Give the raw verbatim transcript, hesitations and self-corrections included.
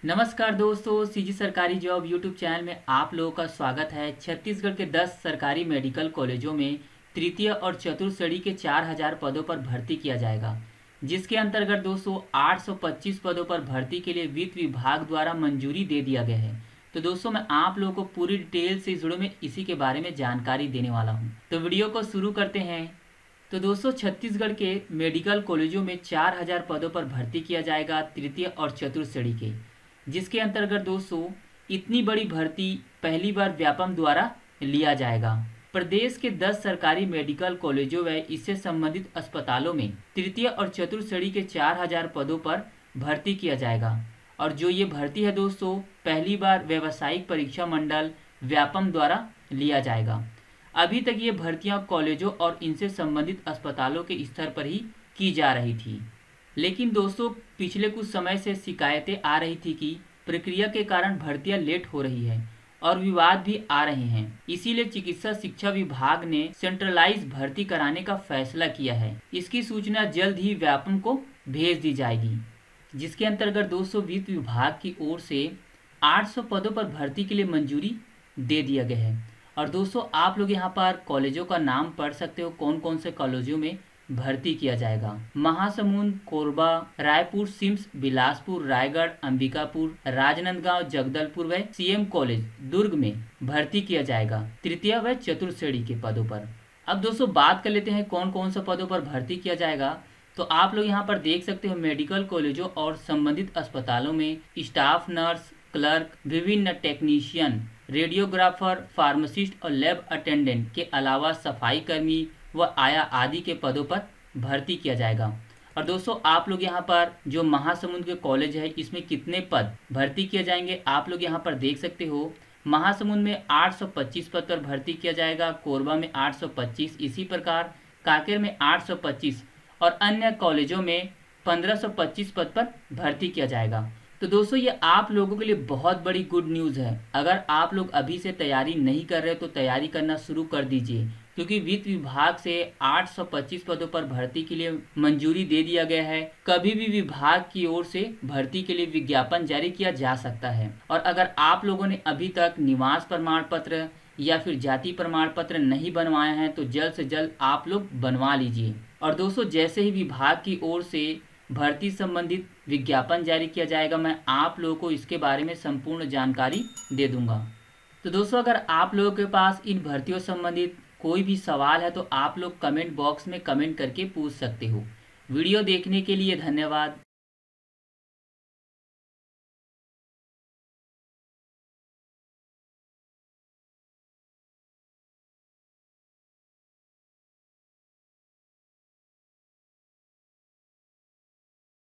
नमस्कार दोस्तों, सीजी सरकारी जॉब यूट्यूब चैनल में आप लोगों का स्वागत है। छत्तीसगढ़ के दस सरकारी मेडिकल कॉलेजों में तृतीय और चतुर्थ श्रेणी के चार हज़ार पदों पर भर्ती किया जाएगा, जिसके अंतर्गत दोस्तों आठ सौ पच्चीस पदों पर भर्ती के लिए वित्त विभाग द्वारा मंजूरी दे दिया गया है। तो दोस्तों मैं आप लोगों को पूरी डिटेल से इस वीडियो में इसी के बारे में जानकारी देने वाला हूँ। तो वीडियो को शुरू करते हैं। तो दोस्तों छत्तीसगढ़ के मेडिकल कॉलेजों में चार हज़ार पदों पर भर्ती किया जाएगा तृतीय और चतुर्थ श्रेणी के, जिसके अंतर्गत दोस्तों इतनी बड़ी भर्ती पहली बार व्यापम द्वारा लिया जाएगा। प्रदेश के दस सरकारी मेडिकल कॉलेजों व इससे संबंधित अस्पतालों में तृतीय और चतुर्थ श्रेणी के चार हज़ार पदों पर भर्ती किया जाएगा। और जो ये भर्ती है दोस्तों पहली बार व्यावसायिक परीक्षा मंडल व्यापम द्वारा लिया जाएगा। अभी तक ये भर्तियां कॉलेजों और इनसे संबंधित अस्पतालों के स्तर पर ही की जा रही थी, लेकिन दोस्तों पिछले कुछ समय से शिकायतें आ रही थी कि प्रक्रिया के कारण भर्तियां लेट हो रही है और विवाद भी आ रहे हैं। इसीलिए चिकित्सा शिक्षा विभाग ने सेंट्रलाइज भर्ती कराने का फैसला किया है। इसकी सूचना जल्द ही व्यापम को भेज दी जाएगी, जिसके अंतर्गत दोस्तों वित्त विभाग की ओर से आठ सौ पदों पर भर्ती के लिए मंजूरी दे दिया गया है। और दोस्तों आप लोग यहाँ पर कॉलेजों का नाम पढ़ सकते हो, कौन कौन से कॉलेजों में भर्ती किया जाएगा। महासमुंद, कोरबा, रायपुर, सिम्स, बिलासपुर, रायगढ़, अंबिकापुर, राजनांदगांव, जगदलपुर व सीएम कॉलेज दुर्ग में भर्ती किया जाएगा तृतीय व चतुर्थ श्रेणी के पदों पर। अब दोस्तों बात कर लेते हैं कौन कौन से पदों पर भर्ती किया जाएगा। तो आप लोग यहाँ पर देख सकते हो मेडिकल कॉलेजों और संबंधित अस्पतालों में स्टाफ नर्स, क्लर्क, विभिन्न टेक्नीशियन, रेडियोग्राफर, फार्मासिस्ट और लैब अटेंडेंट के अलावा सफाई कर्मी व आया आदि के पदों पर भर्ती किया जाएगा। और दोस्तों आप लोग यहाँ पर जो महासमुंद के कॉलेज है इसमें कितने पद भर्ती किए जाएंगे आप लोग यहाँ पर देख सकते हो। महासमुंद में आठ सौ पच्चीस पद पर भर्ती किया जाएगा, कोरबा में आठ सौ पच्चीस, इसी प्रकार कांकेर में आठ सौ पच्चीस और अन्य कॉलेजों में पंद्रह सौ पच्चीस पद पर भर्ती किया जाएगा। तो दोस्तों ये आप लोगों के लिए बहुत बड़ी गुड न्यूज़ है। अगर आप लोग अभी से तैयारी नहीं कर रहे तो तैयारी करना शुरू कर दीजिए, क्योंकि वित्त विभाग से आठ सौ पच्चीस पदों पर भर्ती के लिए मंजूरी दे दिया गया है। कभी भी विभाग की ओर से भर्ती के लिए विज्ञापन जारी किया जा सकता है। और अगर आप लोगों ने अभी तक निवास प्रमाण पत्र या फिर जाति प्रमाण पत्र नहीं बनवाया है तो जल्द से जल्द आप लोग बनवा लीजिए। और दोस्तों जैसे ही विभाग की ओर से भर्ती संबंधित विज्ञापन जारी किया जाएगा मैं आप लोगों को इसके बारे में संपूर्ण जानकारी दे दूंगा। तो दोस्तों अगर आप लोगों के पास इन भर्तियों संबंधित कोई भी सवाल है तो आप लोग कमेंट बॉक्स में कमेंट करके पूछ सकते हो। वीडियो देखने के लिए धन्यवाद।